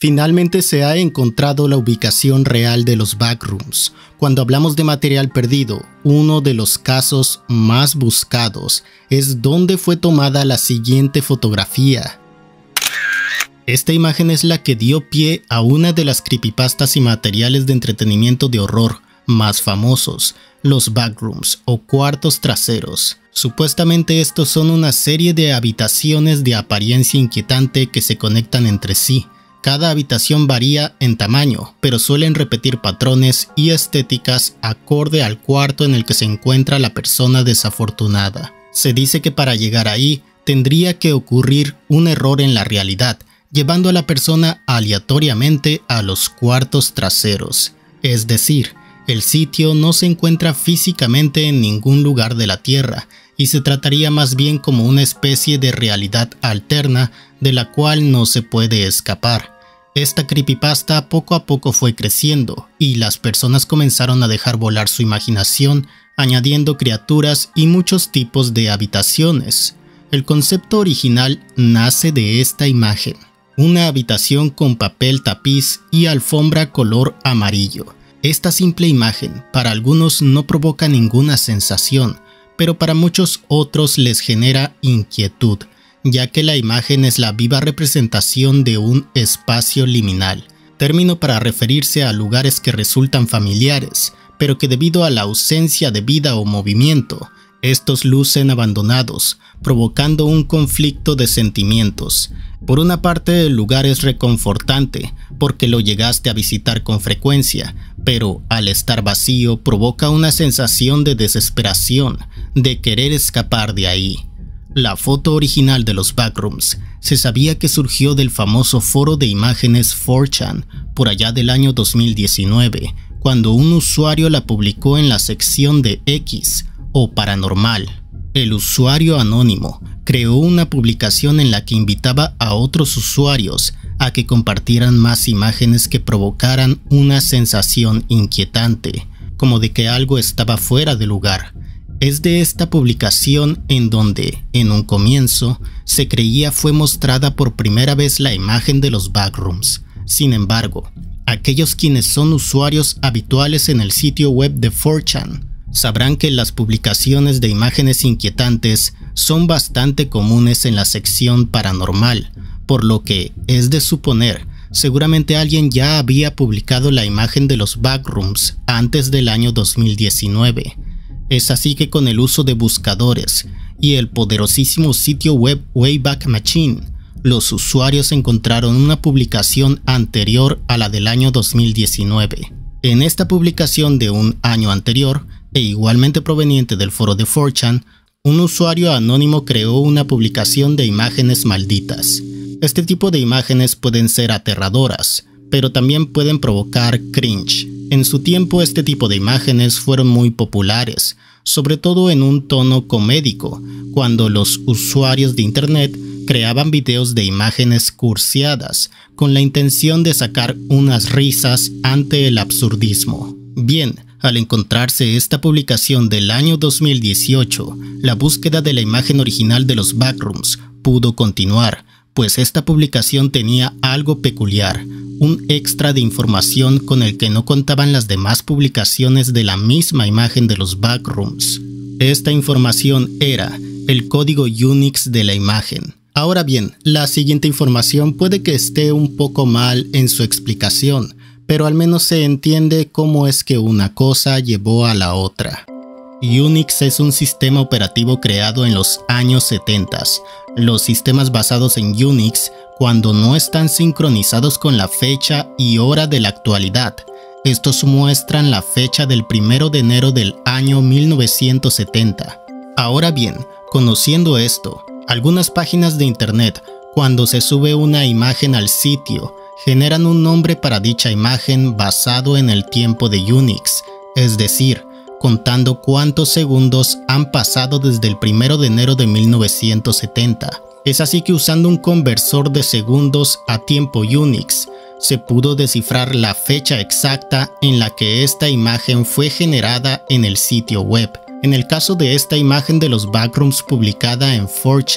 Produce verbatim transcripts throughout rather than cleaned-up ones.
Finalmente se ha encontrado la ubicación real de los backrooms. Cuando hablamos de material perdido, uno de los casos más buscados es dónde fue tomada la siguiente fotografía. Esta imagen es la que dio pie a una de las creepypastas y materiales de entretenimiento de horror más famosos, los backrooms o cuartos traseros. Supuestamente estos son una serie de habitaciones de apariencia inquietante que se conectan entre sí. Cada habitación varía en tamaño, pero suelen repetir patrones y estéticas acorde al cuarto en el que se encuentra la persona desafortunada. Se dice que para llegar ahí tendría que ocurrir un error en la realidad, llevando a la persona aleatoriamente a los cuartos traseros. Es decir, el sitio no se encuentra físicamente en ningún lugar de la Tierra, y se trataría más bien como una especie de realidad alterna de la cual no se puede escapar. Esta creepypasta poco a poco fue creciendo, y las personas comenzaron a dejar volar su imaginación, añadiendo criaturas y muchos tipos de habitaciones. El concepto original nace de esta imagen. Una habitación con papel tapiz y alfombra color amarillo. Esta simple imagen para algunos no provoca ninguna sensación, pero para muchos otros les genera inquietud, ya que la imagen es la viva representación de un espacio liminal, término para referirse a lugares que resultan familiares, pero que debido a la ausencia de vida o movimiento, estos lucen abandonados, provocando un conflicto de sentimientos. Por una parte, el lugar es reconfortante, porque lo llegaste a visitar con frecuencia, pero al estar vacío provoca una sensación de desesperación, de querer escapar de ahí. La foto original de los backrooms se sabía que surgió del famoso foro de imágenes cuatro chan por allá del año dos mil diecinueve, cuando un usuario la publicó en la sección de X o Paranormal. El usuario anónimo creó una publicación en la que invitaba a otros usuarios a que compartieran más imágenes que provocaran una sensación inquietante, como de que algo estaba fuera de lugar. Es de esta publicación en donde, en un comienzo, se creía fue mostrada por primera vez la imagen de los backrooms. Sin embargo, aquellos quienes son usuarios habituales en el sitio web de cuatro chan sabrán que las publicaciones de imágenes inquietantes son bastante comunes en la sección paranormal, por lo que es de suponer, seguramente alguien ya había publicado la imagen de los backrooms antes del año dos mil diecinueve. Es así que con el uso de buscadores y el poderosísimo sitio web Wayback Machine, los usuarios encontraron una publicación anterior a la del año dos mil diecinueve. En esta publicación de un año anterior, e igualmente proveniente del foro de cuatro chan, un usuario anónimo creó una publicación de imágenes malditas. Este tipo de imágenes pueden ser aterradoras, pero también pueden provocar cringe. En su tiempo este tipo de imágenes fueron muy populares, sobre todo en un tono comédico, cuando los usuarios de internet creaban videos de imágenes cursiadas, con la intención de sacar unas risas ante el absurdismo. Bien, al encontrarse esta publicación del año dos mil dieciocho, la búsqueda de la imagen original de los backrooms pudo continuar, pues esta publicación tenía algo peculiar, un extra de información con el que no contaban las demás publicaciones de la misma imagen de los backrooms. Esta información era el código Unix de la imagen. Ahora bien, la siguiente información puede que esté un poco mal en su explicación, pero al menos se entiende cómo es que una cosa llevó a la otra. Unix es un sistema operativo creado en los años setenta. Los sistemas basados en Unix, cuando no están sincronizados con la fecha y hora de la actualidad, estos muestran la fecha del primero de enero del año mil novecientos setenta. Ahora bien, conociendo esto, algunas páginas de internet, cuando se sube una imagen al sitio, generan un nombre para dicha imagen basado en el tiempo de Unix, es decir, contando cuántos segundos han pasado desde el primero de enero de mil novecientos setenta. Es así que usando un conversor de segundos a tiempo Unix, se pudo descifrar la fecha exacta en la que esta imagen fue generada en el sitio web. En el caso de esta imagen de los backrooms publicada en cuatro chan,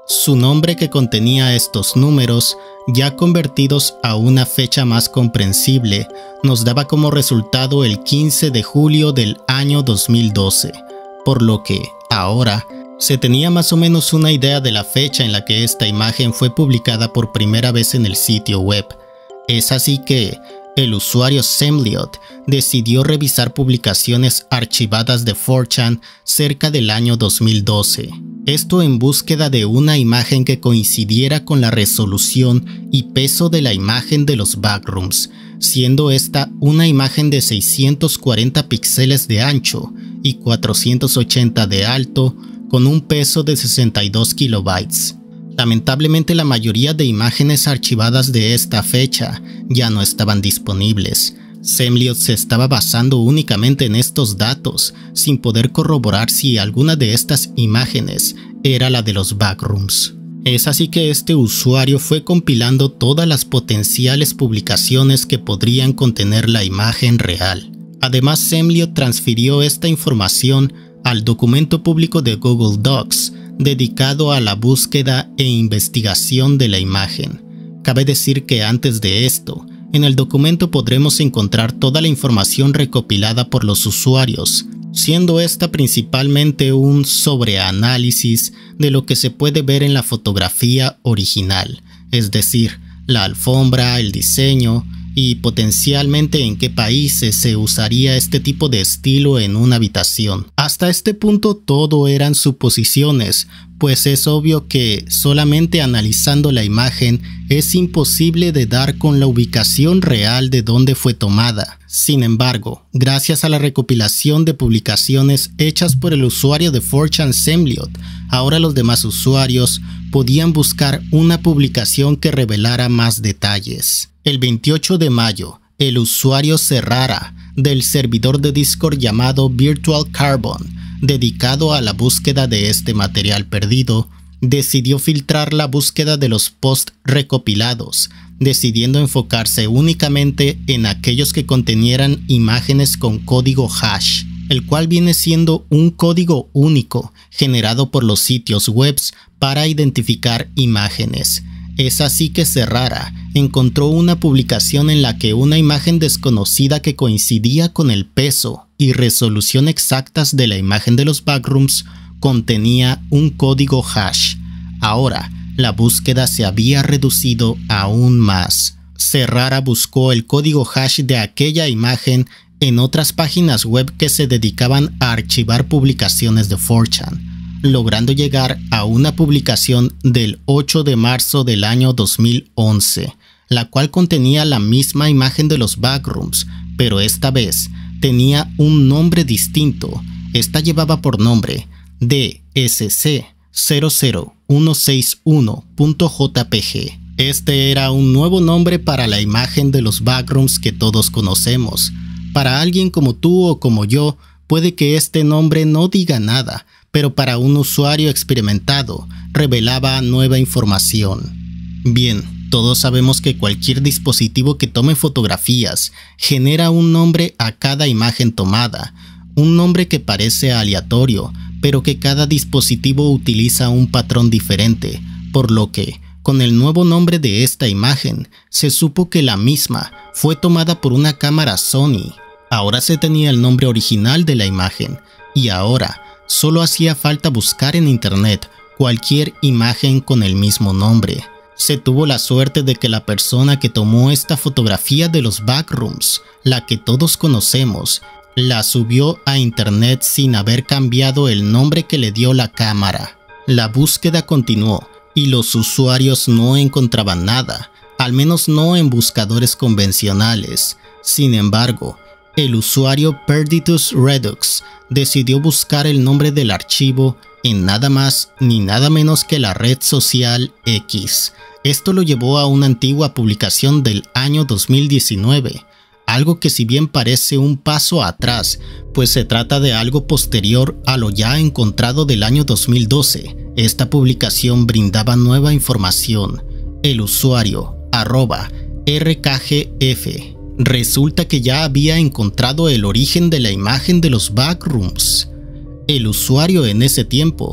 Su nombre, que contenía estos números, ya convertidos a una fecha más comprensible, nos daba como resultado el quince de julio del año dos mil doce, por lo que, ahora, se tenía más o menos una idea de la fecha en la que esta imagen fue publicada por primera vez en el sitio web. Es así que el usuario Semliot decidió revisar publicaciones archivadas de cuatro chan cerca del año dos mil doce. Esto en búsqueda de una imagen que coincidiera con la resolución y peso de la imagen de los backrooms, siendo esta una imagen de seiscientos cuarenta píxeles de ancho y cuatrocientos ochenta de alto, con un peso de sesenta y dos kilobytes. Lamentablemente, la mayoría de imágenes archivadas de esta fecha ya no estaban disponibles. Semliot se estaba basando únicamente en estos datos, sin poder corroborar si alguna de estas imágenes era la de los backrooms. Es así que este usuario fue compilando todas las potenciales publicaciones que podrían contener la imagen real. Además, Semliot transfirió esta información al documento público de Google Docs, dedicado a la búsqueda e investigación de la imagen. Cabe decir que antes de esto, en el documento podremos encontrar toda la información recopilada por los usuarios, siendo esta principalmente un sobreanálisis de lo que se puede ver en la fotografía original, es decir, la alfombra, el diseño y potencialmente en qué países se usaría este tipo de estilo en una habitación. Hasta este punto todo eran suposiciones, pues es obvio que solamente analizando la imagen es imposible de dar con la ubicación real de dónde fue tomada. Sin embargo, gracias a la recopilación de publicaciones hechas por el usuario de cuatro chan Semliot, ahora los demás usuarios podían buscar una publicación que revelara más detalles. El veintiocho de mayo, el usuario Serrara, del servidor de Discord llamado Virtual Carbon, dedicado a la búsqueda de este material perdido, decidió filtrar la búsqueda de los posts recopilados, decidiendo enfocarse únicamente en aquellos que contenieran imágenes con código hash, el cual viene siendo un código único generado por los sitios web para identificar imágenes. Es así que Serrara encontró una publicación en la que una imagen desconocida que coincidía con el peso y resolución exactas de la imagen de los backrooms contenía un código hash. Ahora, la búsqueda se había reducido aún más. Serrara buscó el código hash de aquella imagen en otras páginas web que se dedicaban a archivar publicaciones de cuatro chan. Logrando llegar a una publicación del ocho de marzo del año dos mil once, la cual contenía la misma imagen de los backrooms, pero esta vez tenía un nombre distinto. Esta llevaba por nombre D S C cero cero uno seis uno punto J P G. Este era un nuevo nombre para la imagen de los backrooms que todos conocemos. Para alguien como tú o como yo, puede que este nombre no diga nada, pero para un usuario experimentado revelaba nueva información. Bien, todos sabemos que cualquier dispositivo que tome fotografías genera un nombre a cada imagen tomada, un nombre que parece aleatorio, pero que cada dispositivo utiliza un patrón diferente, por lo que, con el nuevo nombre de esta imagen, se supo que la misma fue tomada por una cámara Sony. Ahora se tenía el nombre original de la imagen, y ahora solo hacía falta buscar en internet cualquier imagen con el mismo nombre. Se tuvo la suerte de que la persona que tomó esta fotografía de los backrooms, la que todos conocemos, la subió a internet sin haber cambiado el nombre que le dio la cámara. La búsqueda continuó y los usuarios no encontraban nada, al menos no en buscadores convencionales. Sin embargo, el usuario Perditus Redux decidió buscar el nombre del archivo en nada más ni nada menos que la red social X. Esto lo llevó a una antigua publicación del año dos mil diecinueve, algo que si bien parece un paso atrás, pues se trata de algo posterior a lo ya encontrado del año dos mil doce. Esta publicación brindaba nueva información. El usuario arroba R K G F resulta que ya había encontrado el origen de la imagen de los backrooms. El usuario en ese tiempo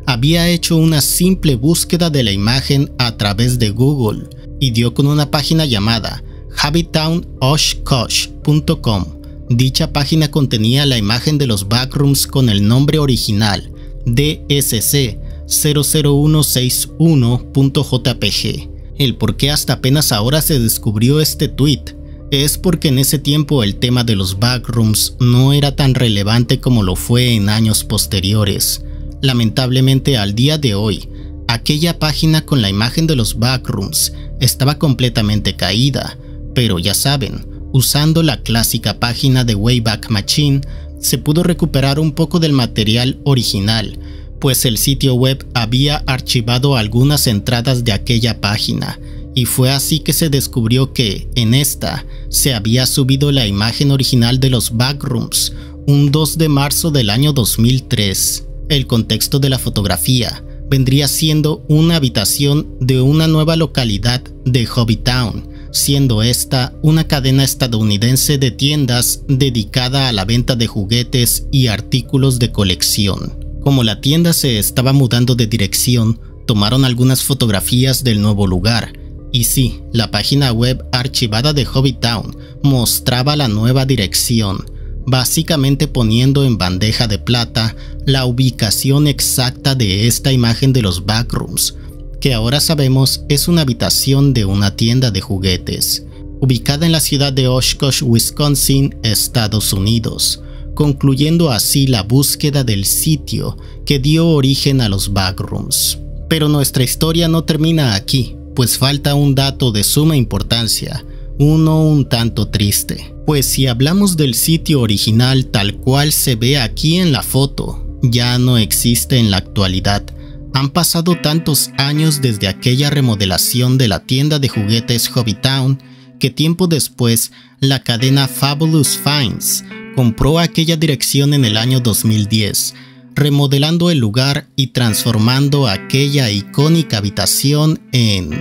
había hecho una simple búsqueda de la imagen a través de Google y dio con una página llamada Hobbytown Oshkosh punto com. Dicha página contenía la imagen de los backrooms con el nombre original D S C cero cero uno seis uno punto J P G. El por qué hasta apenas ahora se descubrió este tweet es porque en ese tiempo el tema de los backrooms no era tan relevante como lo fue en años posteriores. Lamentablemente, al día de hoy, aquella página con la imagen de los backrooms estaba completamente caída, pero ya saben, usando la clásica página de Wayback Machine, se pudo recuperar un poco del material original, pues el sitio web había archivado algunas entradas de aquella página, y fue así que se descubrió que, en esta, se había subido la imagen original de los backrooms un dos de marzo del año dos mil tres. El contexto de la fotografía vendría siendo una habitación de una nueva localidad de Hobbytown, siendo esta una cadena estadounidense de tiendas dedicada a la venta de juguetes y artículos de colección. Como la tienda se estaba mudando de dirección, tomaron algunas fotografías del nuevo lugar, y sí, la página web archivada de Hobbytown mostraba la nueva dirección, básicamente poniendo en bandeja de plata la ubicación exacta de esta imagen de los backrooms, que ahora sabemos es una habitación de una tienda de juguetes, ubicada en la ciudad de Oshkosh, Wisconsin, Estados Unidos, concluyendo así la búsqueda del sitio que dio origen a los backrooms. Pero nuestra historia no termina aquí, pues falta un dato de suma importancia, uno un tanto triste. Pues si hablamos del sitio original tal cual se ve aquí en la foto, ya no existe en la actualidad. Han pasado tantos años desde aquella remodelación de la tienda de juguetes Hobbytown que tiempo después la cadena Fabulous Finds compró aquella dirección en el año dos mil diez, remodelando el lugar y transformando aquella icónica habitación en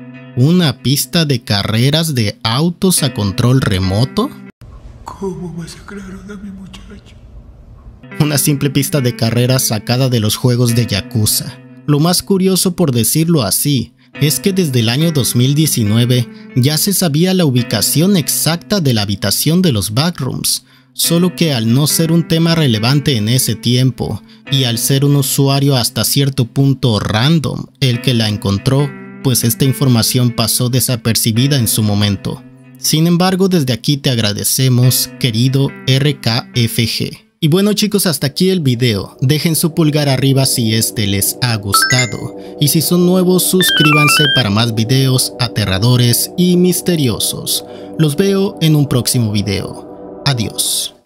una pista de carreras de autos a control remoto. ¿Cómo masacraron a mi muchacho? Una simple pista de carreras sacada de los juegos de Yakuza. Lo más curioso, por decirlo así, es que desde el año dos mil diecinueve ya se sabía la ubicación exacta de la habitación de los backrooms, solo que al no ser un tema relevante en ese tiempo, y al ser un usuario hasta cierto punto random el que la encontró, pues esta información pasó desapercibida en su momento. Sin embargo, desde aquí te agradecemos, querido R K F G. Y bueno chicos, hasta aquí el video. Dejen su pulgar arriba si este les ha gustado. Y si son nuevos, suscríbanse para más videos aterradores y misteriosos. Los veo en un próximo video. Adiós.